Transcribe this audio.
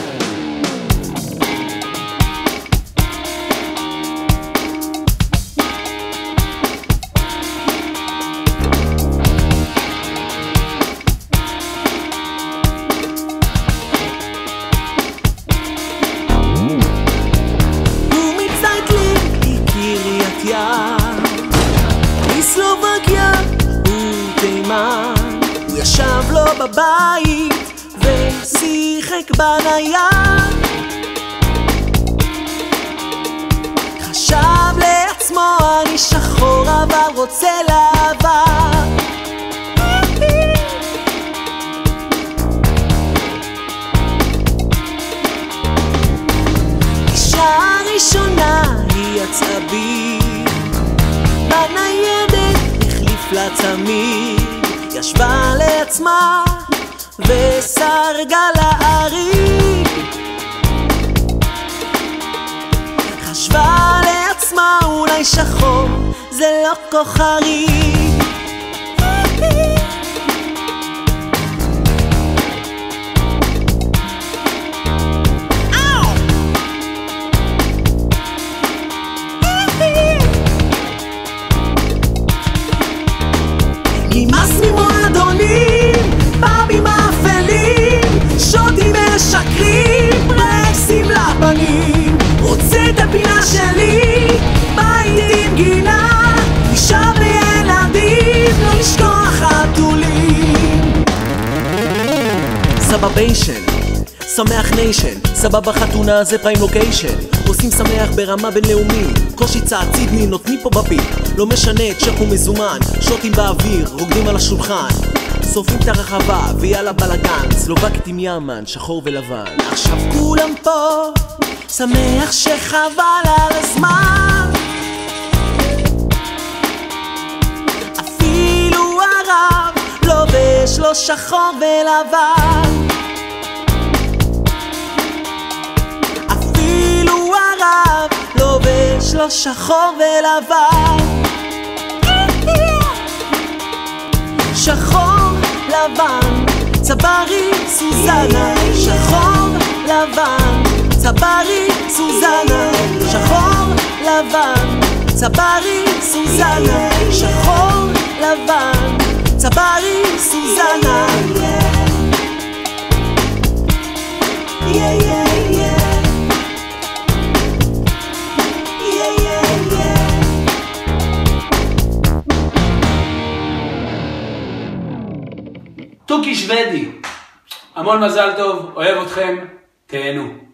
מסלובקיה ותימן, הוא ישב לו בבית ושיחק בנייד. חשב לעצמו אני שחור אבל רוצה לבן. אישה הראשונה היא יצאה בי בניידת, החליף לה תמיד, ישבה לעצמה וסרגה להריג. חשבה לעצמה אולי שחור זה לא כוחרי. נמאס ממועדונים, פאבים אפלים, שוטים משקרים, רקסים לפנים. רוצה את הפינה שלי, בית עם גינה, אישה וילדים, לא לשכוח חתולים. סבביישן, שמח ניישן, סבבה חתונה זה פריים לוקיישן. עושים שמח ברמה בינלאומית, קושי צעצידני נותנים פה בביט. לא משנה, צ'ק ומזומן, שוטים באוויר, רוקדים על השולחן, שורפים את הרחבה ויאללה בלגן. סלובקית עם ימן, שחור ולבן. עכשיו כולם פה, שמח שחבל על הזמן. אפילו הרב לובש לו שחור ולבן. אפילו הרב לובש לו שחור ולבן. שחור לבן, צברי סוזנה, שחור לבן, צברי סוזנה, שחור לבן, צברי סוזנה, שחור לבן, צברי סוזנה. תוכי שוודי, המון מזל טוב, אוהב אתכם, תהנו.